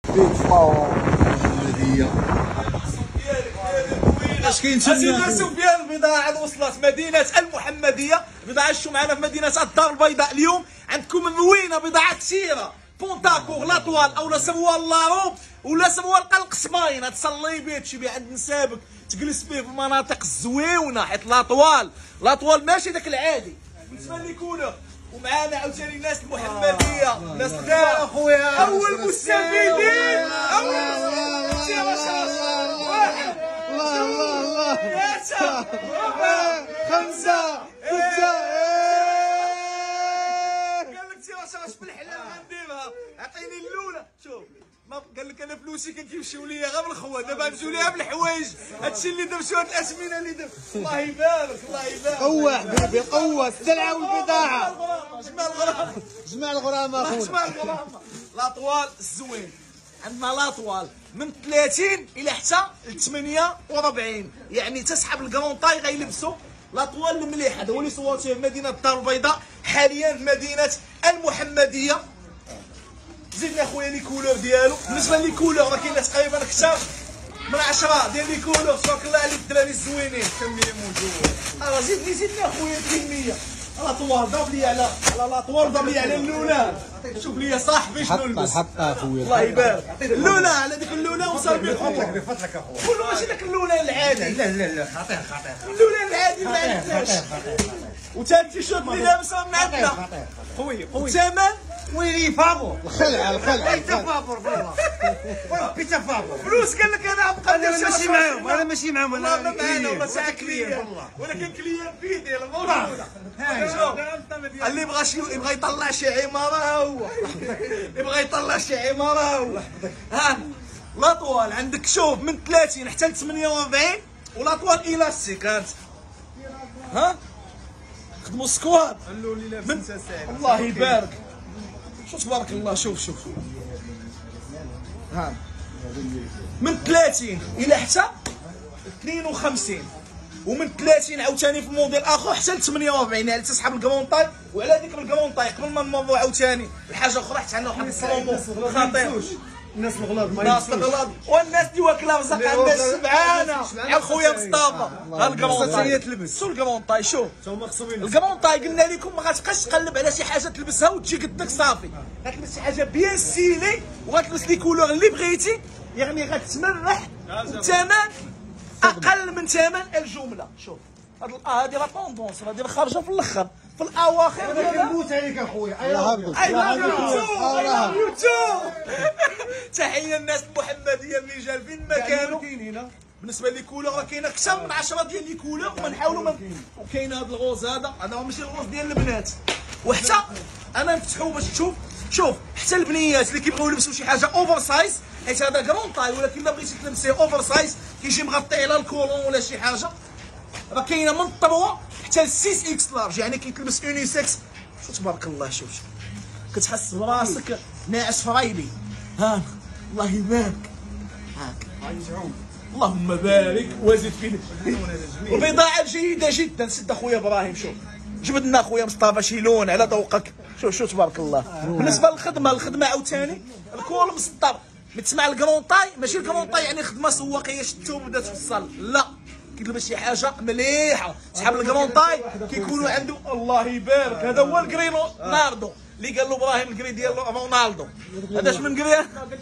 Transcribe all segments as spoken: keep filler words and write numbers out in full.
اش كاين تما سفيان؟ البضاعه وصلت مدينه المحمديه. البضاعه شفتوا معنا في مدينه الدار البيضاء اليوم. عندكم موينه بضاعه كثيره، بونتاكور، لاطوال اولا سموها لاروب ولا سموها القلق سماينه، تصلي به تمشي به عند نسابك تجلس به في المناطق الزويونه، حيت لاطوال لاطوال ماشي داك العادي بالنسبه لي كولر. ومعانا عاوتاني الناس المحمديه، ناس الدار اخويا، اول مستفيدين، اول واحد الله الله الله ثلاثة أربعة خمسة ستة. قال لك سير واش بالحلال غنديرها، عطيني الاولى. شوف ما قال لك انا فلوسي كيمشيو ليا غير بالخوه، دابا نمشيو ليها بالحوايج. هادشي اللي درتو، هاد الاسمنه اللي درت، الله يبارك الله يبارك. قوة حبيبي قوة، السلعة والبضاعة. جمع الغرام جمع الغرامة اخويا، جمع الغرامة. لاطوال الزوين عندنا لاطوال من ثلاثين الى حتى ل ثمانية وأربعين، يعني تسحب الكرونطاي غيلبسوا لاطوال المليح. هذا هو اللي صورتيه في مدينه الدار البيضاء، حاليا في مدينه المحمديه. زدنا خويا لي كولور ديالو. بالنسبه لي كولور راه كاين تقريبا اكثر من عشرة ديال لي كولور، تبارك الله عليك الدراري الزوينين. كميه موجود، راه زيدني زيدنا خويا كميه. لاطوال ضرب لي على على لاطوال، ضرب لي على اللولان. شوف لي صاحبي شنو لبس، حطها خويا الله يبارك. اللولان على ديك اللولان وصار بيه الخمر. بفضلك اخويا، كله ماشي داك اللولان العادي، لا لا لا خطير خطير، اللولان العادي ما عندناش. وتا التيشيرت اللي لابسه من عندنا قوي قوي. الثمن ويلي فابور، الخلعة الخلعة انت فابور والله، وربي فابور. فلوس قال لك انا غنبقى انا ماشي معاهم، انا ماشي معاهم، والله ما انا معانا ولا كليان ساعه كليان كليان والله. ولكن كليان بيدي موجوده. اللي بغى شي يبغى يطلع شي عماره هو يبغى يطلع شي عماره هو. ها لاطوال عندك شوف من ثلاثين حتى ل ثمانية وأربعين، ولاطوال ايلاستيك. هانت ها خدموا سكواد من الله يبارك. شوف تبارك الله، شوف شوف ها من ثلاثين الى حتى اثنين وخمسين، ومن ثلاثين عاوتاني في موديل اخر حتى ل ثمانية وأربعين، يعني تسحب الكرونطاي. وعلى ذكر الكرونطاي قبل ما نمروا عاوتاني الحاجه اخرى، حتى عندنا واحد البرومو خطير. الناس الغلاظ ما الناس ينسوش، الغلاظ والناس اللي واكله رزق عندها السبعانه. يا خويا مصطفى ها الكرونطاي تلبس، شو الكرونطاي؟ شوف هما خصهم الكرونطاي قلنا لكم ما غاتبقاش تقلب على شي حاجه تلبسها وتجي قدك صافي، غتلبس شي حاجه بيان ستيلي وغتلبس لي كولور اللي بغيتي، يعني غتمرح. الثمن اقل من ثمن الجمله. شوف هاد اه هادي راه طوندونس، هادي خارجه في الاخر في الاواخر ديالها. كنموت عليك اخويا، اي I love you too, I love you too. تحيه الناس المحمديه اللي جا فين ما كانوا. بالنسبه لي كولور راه كاينه اكثر من عشرة ديال لي كولور، ومنحاولوا من... وكاين هذا الغوز، هذا هذا ماشي الغوز ديال البنات. وحتى انا نفتحو باش تشوف. شوف حتى البنيات اللي كيبغيو يلبسوا شي حاجه اوفر سايز، حيت هذا كرون طاي، ولكن الا بغيتي تلبسيه اوفر سايز كيجي مغطي على الكولون ولا شي حاجه، راه كاينه من ثلاثة حتى ل ستة اكس لارج، يعني كيتلبس يونيسكس. شوف تبارك الله، شوف شوف كتحس براسك ناعس فرايدي. ها الله يبارك، هاك اللهم بارك وزد فينا. البضاعه جيده جدا. سد اخويا ابراهيم، شوف جبدنا اخويا مصطفى شي لون على ذوقك. شوف شوف تبارك الله. بالنسبه للخدمه، الخدمه عاوتاني الكول مسطر. متسمع الكرونطاي ماشي الكرونطاي يعني خدمه سواقيه شتو بدات تفصل، لا كيلبس شي حاجه مليحه. صحاب الكرونطاي كيكونوا عنده الله يبارك. هذا هو الكرينو ناردو اللي قال له ابراهيم، الكري ديال رونالدو. هذا شمن كري؟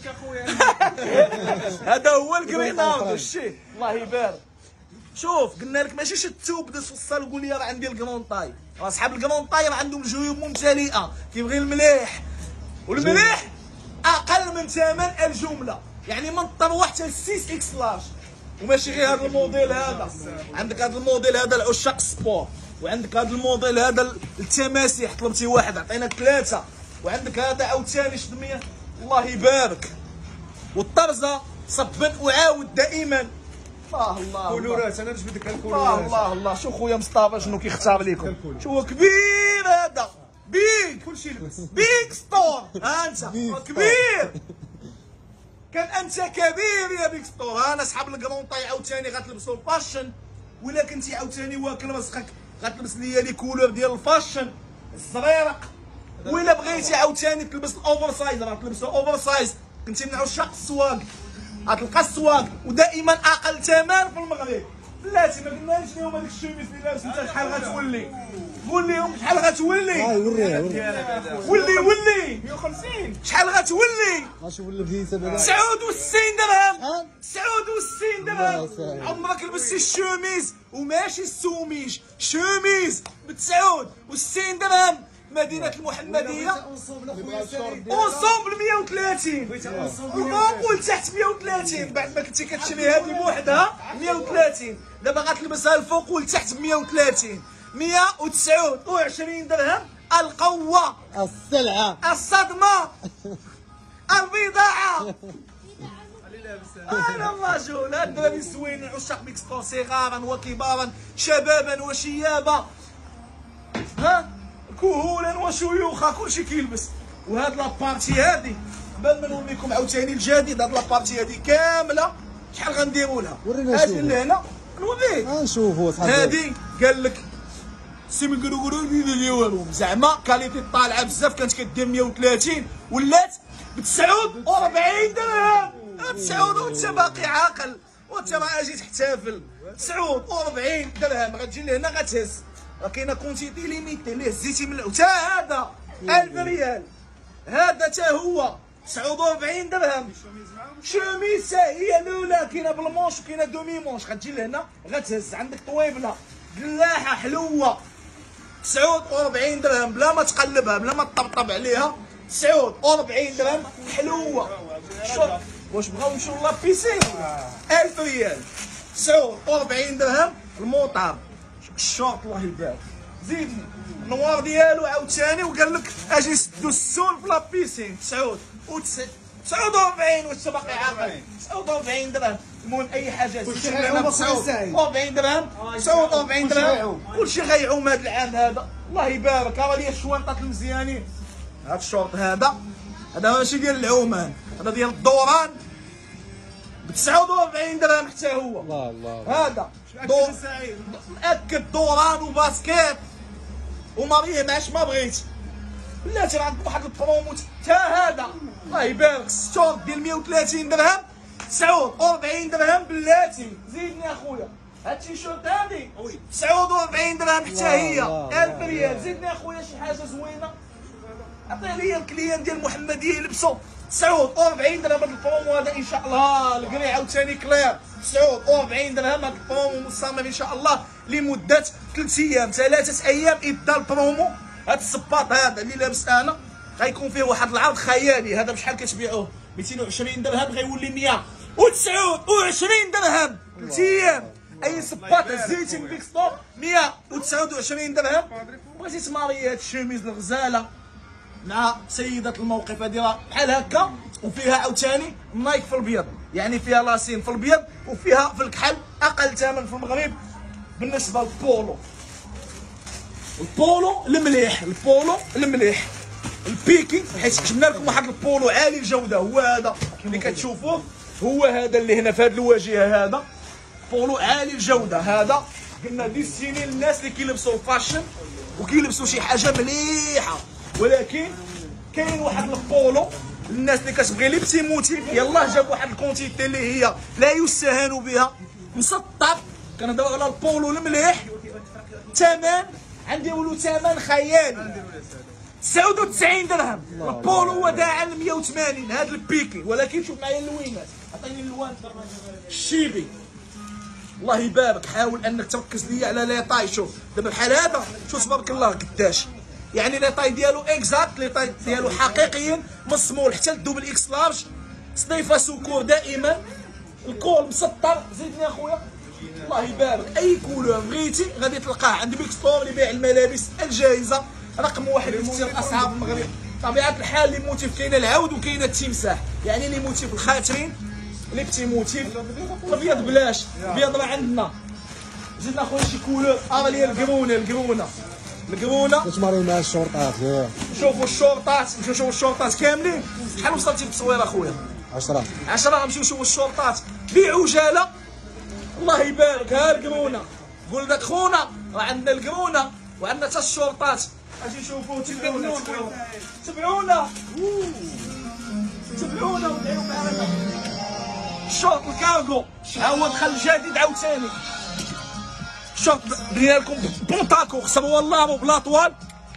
هذا هو الكري ناردو الشي، الله يبارك. شوف قلنا لك ماشي شتو بدا توصل وقول لي راه عندي الكرونطاي. راه صحاب الكرونطاي راه عندهم الجيوب ممتلئه، كيبغي المليح، والمليح اقل من ثمن الجمله، يعني من طبعا حتى ل ستة اكس لارج. وماشي غير هذا الموديل، هذا عندك هذا الموديل هذا العشاق السبور، وعندك هذا الموديل هذا التماسيح طلبتي واحد عطيناك ثلاثه، وعندك هذا عاوتاني شدميه الله يبارك. والطرزه صبا وعاود دائما. الله الله كولورات، انا نجبد لك الله الكولورات. الله الله. شوف خويا مصطفى شنو كيختار لكم، شوف هو كبير هذا، بيك كلشي لبس، بيك ستور. ها انت كبير، كان انت كبير يا بيك ستور. انا اصحاب الكرونطاي عاوتاني غتلبسوا الفاشن، ولا كنتي عاوتاني واكل رزقك غتلبس ليا لي كولور ديال الفاشن الزريرق. ولا بغيتي عاوتاني تلبس الاوفر سايز راه تلبسوا اوفر سايز كنتي من عشاق السواق غتلقى السواق ودائما اقل ثمن في المغرب. بلاتي ما قلناش لهم هذيك الشوميز اللي لابس انت شحال غتولي، قول لهم شحال غتولي. اه وريه وريه ولي ولي مية وخمسين شحال غتولي؟ ماشي ولا بديت بعدا تسعة وستين درهم. شحال؟ تسعة وستين درهم. عمرك لبستي الشوميز وماشي السوميج، شوميز ب تسعة وستين درهم. مدينة المحمدية اونصومبل مية وثلاثين وقول تحت مية وثلاثين. بعد ما كنتي كتشري هذه بوحدها مية وثلاثين، دابا غتلبسها الفوق والتحت ب مية وثلاثين. مية وتسعة وعشرين درهم. القوة، السلعة، الصدمة، البضاعة. انا الرجل. هاد الدراري الزوينين عشاق ميكستون، صغارا وكبارا، شبابا وشيابا، ها كهولا وشيوخا، كلشي كيلبس. وهاد لابارتي هادي قبل ما نوريكم عاوتاني الجديد، هاد لابارتي هادي كامله شحال غنديروا لها؟ ورينا هادي شوف. اللي هنا نوريك. ها نشوفوا صاحبي. هادي قال لك سيمي كروكرو اللي والو زعما كاليتي طالعه بزاف، كانت كدير مية وثلاثين ولات ب تسعة وأربعين درهم. تسعة وانت باقي عاقل وانت راه اجي تحتفل. تسعة وأربعين درهم غتجي لهنا غتهز. راه كاينه كونتيتي ليميتي اللي هزيتي من حتى هذا ألف ريال. هذا حتى هو تسعة وأربعين درهم. شوميز هي الاولى كاينه بالمونش وكاينه دومي مونش. غتجي لهنا غتهز. عندك طويبله دلاحه حلوه تسعة وأربعين درهم بلا ما تقلبها بلا ما تطبطب عليها. تسعة وأربعين درهم حلوه. شوف واش بغاو نمشيو لابيسين ألف ريال. تسعة وأربعين درهم الموطار. الشورت الله يبارك. زيدني النوار ديالو عاوتاني وقال لك اجي سدو السول في لابيسين. تسعة وأربعين واش باقي عاقل؟ تسعة وأربعين درهم. المهم اي حاجه كلشي غيعوم تسعة وأربعين درهم. تسعة وأربعين درهم كلشي غيعوم هذا العام هذا. الله يبارك. ها لي الشوانطات المزيانين. هذا الشورت هذا هذا ماشي ديال العومان، هذا ديال الدوران ب تسعة وأربعين درهم حتى هو. الله الله هذا دور مأكد دوران وباسكيت وماريه معاش ما بغيتي. بلاتي راه عندك واحد البرومو حتى هذا الله يبارك. ستور ديال مية وثلاثين درهم. تسعة وأربعين درهم بلاتي. زيدني اخويا. هاد التيشيرت هادي تسعة وأربعين درهم حتى هي ألف ريال. زيدني اخويا شي حاجه زوينه. عطيه ليا الكليان ديال المحمديه يلبسوا. تسعة وأربعين درهم هذا البرومو هذا ان شاء الله. القري عاوتاني كلير. تسعة وأربعين درهم هذا البرومو مصمم ان شاء الله لمده ثلاث ايام ثلاثه ايام. يبدا البرومو. هذا الصباط هذا اللي لابس انا غيكون فيه واحد العرض خيالي. هذا بشحال كتبيعوه؟ مئتين وعشرين درهم غيولي مية وتسعة وعشرين درهم ثلاث ايام. اي صباط هزيتي من ديك ستور مية وتسعة وعشرين درهم. بغيتي تماري هاد الشوميز الغزاله مع سيدة الموقف هذه راه بحال هكا وفيها عاوتاني نايك في الابيض، يعني فيها لاسين في الابيض وفيها في الكحل. اقل ثمن في المغرب بالنسبه للبولو. البولو المليح، البولو المليح البيكي، حيت جبنا لكم واحد البولو عالي الجوده. هو هذا اللي كتشوفوه، هو هذا اللي هنا في هذه الواجهه. هذا بولو عالي الجوده. هذا قلنا ديستيني للناس اللي كيلبسوا فاشن وكيلبسوا شي حاجه مليحه. ولكن كاين واحد البولو الناس اللي كتبغي لي بتي موتيف. يلاه جاب واحد الكونتيتي اللي هي لا يستهان بها، مسطر. كنهضروا على البولو المليح. ثمن عندي ولو ثمن خيالي تسعة وتسعين درهم. البولو وداعا مية وثمانين. هذا البيكي. ولكن شوف معايا اللوينات. عطيني اللوان الشيبي. الله يبارك. حاول انك تركز لي على لي طاي. شوف دابا بحال هذا شوف تبارك الله قداش، يعني لي طاي ديالو اكزاكت، لي طاي ديالو حقيقيين من السمول حتى الدوبل اكس لارج. صنيفه سكور دائما. الكول مسطر. زيدني اخويا الله يبارك. اي كولور بغيتي غادي تلقاه عند بيك ستور لبيع الملابس الجاهزه. رقم واحد في تسجيل الاسعار في المغرب. طبيعه الحال لي موتيف كاينه العود وكاينه التمساح، يعني لي موتيف الخاترين لي بتي موتيف. الابيض بلاش، الابيض راه عندنا. زدنا خويا شي كولور. اه لي القرونه القرونه القرونه. كتماريو مع الشرطات. نشوفوا الشرطات. نمشيو نشوفوا الشرطات كاملين. شحال وصلتي في التصوير اخويا؟ عشرة عشرة. غنمشيو نشوفوا الشرطات بعجاله. الله يبارك. ها القرونه. قول لك خونا راه عندنا القرونه وعندنا حتى الشرطات. اجي نشوفوا. تبعونا تبعونا. تبعونا ودعيو معنا. الشوط الكارغو ها هو دخل جديد عاوتاني. الشوط ديالكم بونطاكو خصبوا والله بلا طوال.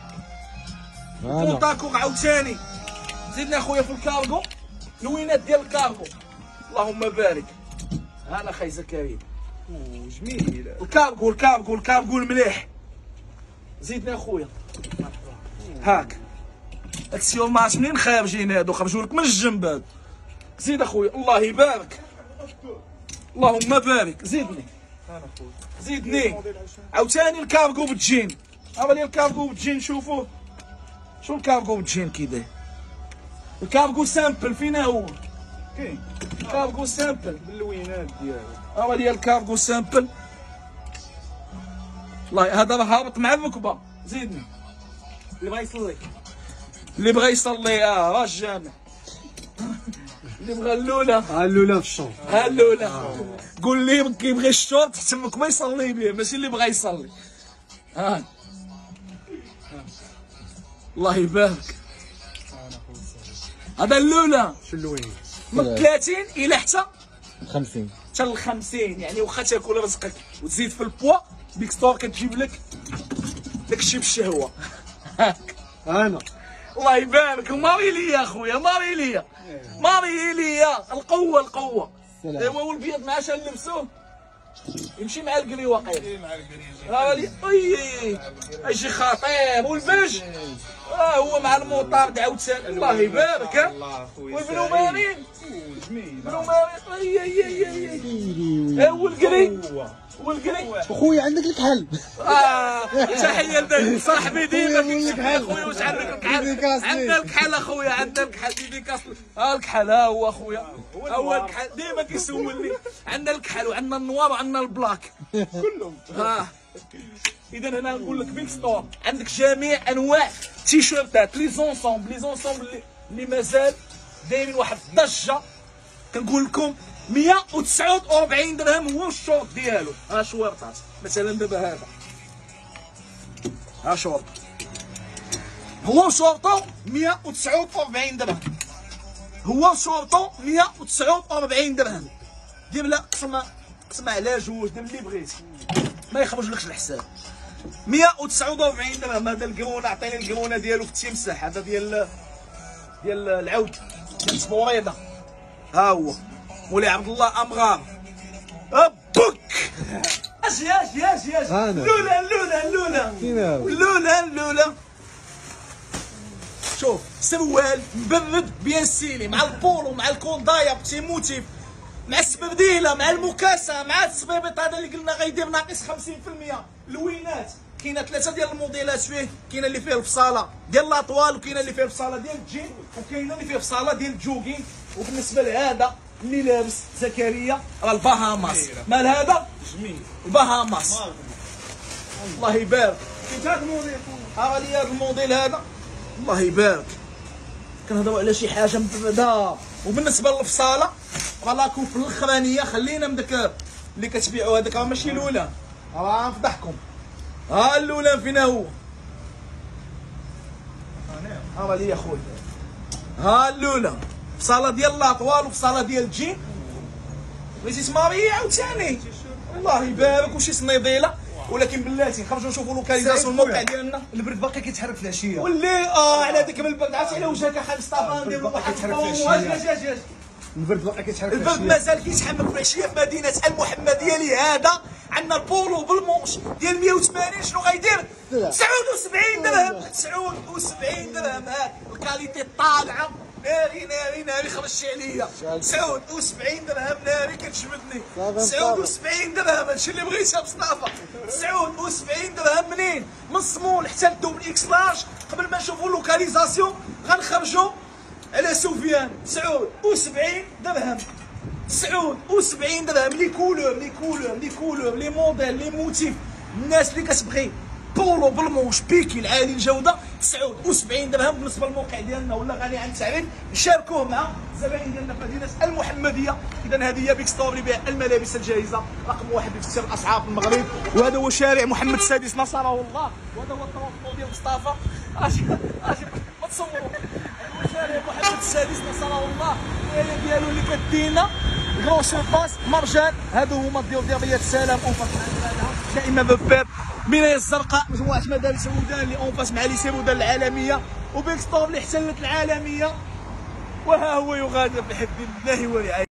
بونطاكو عاوتاني. زيدنا خويا في الكارغو الوينات ديال الكارغو. اللهم بارك. هانا خاي زكريا. جميل. الكارغو الكارغو الكارغو المليح. زيدنا خويا. هاك. اكسيون ماتش منين خارجين هادو خرجوا لك من الجنب هادو. زيد اخويا الله يبارك. اللهم بارك. زيدني. زيدني. عاوتاني الكارغو بتجين. ها لي الكارغو بتجين شوفوه. شو الكارغو بتجين كي داير؟ الكارغو سامبل فينا هو؟ كاين. الكارغو سامبل. باللوينات ديالو. ها لي الكارغو سامبل. والله هذا راه هابط مع الركبه. زيدني. اللي بغا يصلي. اللي بغا يصلي اه راه الجامع. اللي بغا اللوله ها اللوله في الشوط. ها اللوله. قول لي كيبغي الشوط تمك ما يصلي به ماشي اللي بغا يصلي. ها الله يبارك. هذا اللوله شو اللوين؟ من ثلاثين الى حتى خمسين حتى ل خمسين يعني واخا تاكل رزقك وتزيد في البوا ديك ستور كتجيب لك داكشي بالشهوه. هاك انا الله يبارك. ماري ليا اخويا ماري ليا ماري ليا القوه القوه. ايوا والبيض مع شنو نلبسوه يمشي مع القري واقيلا. مع القري اي اجي خطير والبش اه هو مع المطارد عاوتاني. الله يبارك. ها وابنو مارين جميل. ابنو مارين اي اي اي اي ها هو القري والقري. اخويا عندك الكحل. اه تحيه لذاك صاحبي ديما كيكتب اخويا واش عندك الكحل. عندنا الكحل اخويا عندنا الكحل ديديكاس. ها الكحل ها هو اخويا ها هو الكحل ديما كيسولني. عندنا الكحل وعندنا النوار وعندنا البلاك كلهم. ها اذا هنا نقول لك بيك ستور عندك جميع انواع التيشيرتات لي زونسومبل لي زونسومبل اللي, اللي مازال دايرين واحد الضجه. كنقول لكم مية وتسعة وأربعين درهم هو الشورت ديالو. ها شوارطات مثلا دابا هذا ها شورت هو شورطو مية وتسعة وأربعين درهم. هو شورطو مية وتسعة وأربعين درهم. دير لا قسمها قسمها على جوج دير اللي بغيتي ما يخرجلكش الحساب. مية وتسعة وأربعين درهم. هذا القرونه عطيني القرونه ديالو في التمساح. هذا ديال ديال العود ديال سبوريده. ها هو مولاي عبد الله امغار. ابوك اجي اجي اجي اجي اللوله اللوله اللوله اللوله اللوله. شوف سروال مبرد بيان سيلي مع البولو مع الكوندايا بتي موتيف مع السبرديله مع المكاسه مع السبيبيط هذا اللي قلنا غيدير ناقص خمسين بالمية. لوينات كاينه ثلاثه ديال الموديلات فيه. كاينه اللي فيه الفصاله ديال لاطوال وكاينه اللي فيه الفصاله ديال الجين وكاينه اللي فيه الفصاله ديال الجوغين. وبالنسبه لهذا اللي لابس زكريا راه الباهاماس. مال هذا جميل الباهاماس. الله يبارك. كاين هذا الموديل ها لي هذا الموديل هذا الله يبارك. كنهضروا على شي حاجه مبرده. وبالنسبه للفصاله راه لاكو في الاخرانيه خلينا من داك اللي كتبيعوا هذاك راه ماشي الاولى راه نفضحكم. ها الاولى فينا هو ها لي يا خويا. ها الاولى فصاله ديال لاطوال وفصاله ديال الجين. بغيتي تماري عاوتاني الله يبارك وشي صنيديله ولكن بلاتي نخرجوا نشوفوا لوكاليزاسيون الموقع ديالنا. البرد باقي كيتحرك في العشيه. واللي اه على ديك من البرد عرفتي على وجهك اخي مصطفى نديروا واحد الطون. البرد باقي كيتحرك في العشيه. البرد مازال كيتحمل في العشيه في مدينه المحمديه. لهذا عندنا البولو بالمونش ديال مية وثمانين شنو غيدير؟ تسعة وسبعين درهم. تسعة وسبعين درهم. هاك الكاليتي طالعه ناري ناري ناري خرجتي عليا. تسعة وسبعين درهم ناري كتجبدني. تسعة وسبعين درهم هادشي اللي بغيتها مصطفى. تسعة وسبعين درهم منين؟ من الصمول حتى الدوبل اكس لارج. قبل ما نشوفوا لوكاليزاسيون غنخرجوا على سفيان. تسعة وسبعين درهم. تسعة وسبعين درهم. لي كولور لي كولور لي كولور لي موديل لي موتيف. الناس اللي كتبغي بولو بالمونش بيكي العالي الجوده تسعة وسبعين درهم. بالنسبه للموقع ديالنا ولا غني عن التعريف نشاركوه مع الزبائن ديالنا في مدينه المحمديه. اذا هذه هي بيك ستور لبيع الملابس الجاهزه رقم واحد في سر الاسعار في المغرب. وهذا هو شارع محمد السادس نصره الله. وهذا هو التوافق ديال مصطفى. اجي اجي ما تصوروا مولاي محمد السادس نصره الله، الولايه ديالو اللي كدينا كرون سيرفاس مرجان. هادو هما الضيوف ديال قضيه السلام اونفاس دائما بباب بنايه الزرقاء، مجموعه مدارس ودان اللي اونفاس مع ليسي ودان العالميه، وبيك ستور اللي احتلت العالميه، وها هو يغادر بحفظ الله ورعايته.